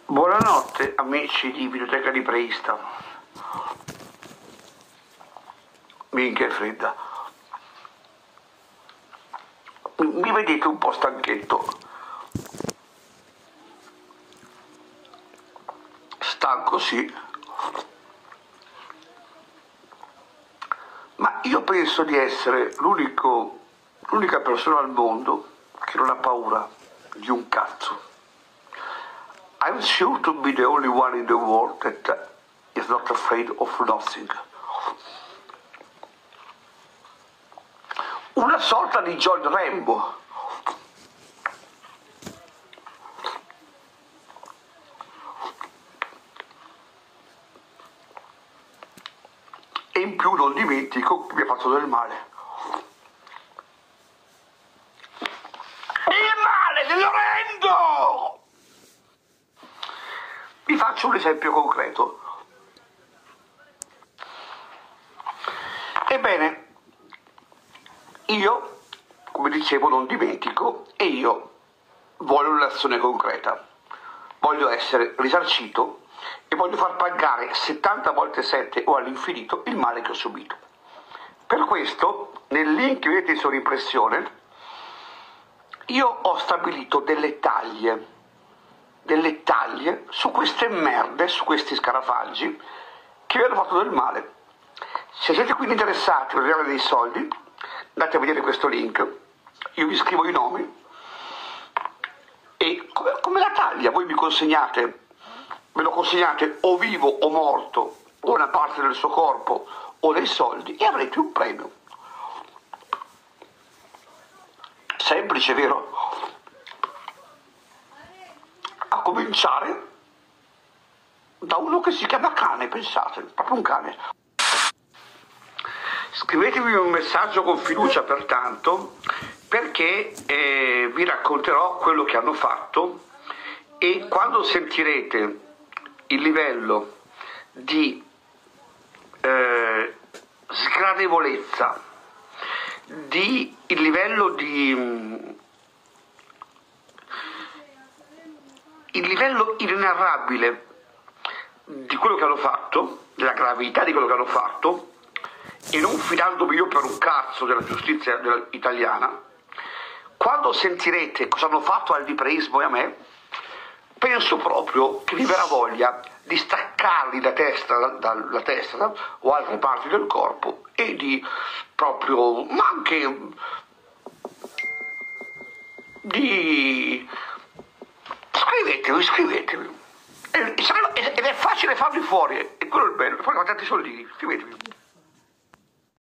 Buonanotte amici di Videoteca di Preista. Minchia è fredda. Mi vedete un po' stanchetto. Stanco sì. Ma io penso di essere l'unica persona al mondo che non ha paura di un cazzo. I'm sure to be the only one in the world that is not afraid of nothing. Una sorta di John Rambo. E in più non dimentico che mi ha fatto del male. Il male dell'orrendo! Vi faccio un esempio concreto. Ebbene, io, come dicevo, non dimentico e io voglio un'azione concreta. Voglio essere risarcito e voglio far pagare 70 volte 7 o all'infinito il male che ho subito. Per questo, nel link che vedete in sovrimpressione, io ho stabilito delle taglie su queste merde, su questi scarafaggi che mi hanno fatto del male. Se siete quindi interessati a regalare dei soldi, andate a vedere questo link, io vi scrivo i nomi e come la taglia voi me lo consegnate o vivo o morto, o una parte del suo corpo o dei soldi e avrete un premio. Semplice, vero? A cominciare da uno che si chiama cane, pensate, proprio un cane. Scrivetemi un messaggio con fiducia pertanto, perché vi racconterò quello che hanno fatto e quando sentirete il livello di sgradevolezza, il livello inenarrabile di quello che hanno fatto, della gravità di quello che hanno fatto, e non fidandomi io per un cazzo della giustizia italiana, quando sentirete cosa hanno fatto al dipreismo e a me, penso proprio che vi verrà voglia di staccarli dalla testa o altre parti del corpo e di proprio, ma anche di... Iscrivetevi. Ed è facile farli fuori, e quello è il bello, poi fate tanti soldini, iscrivetevi.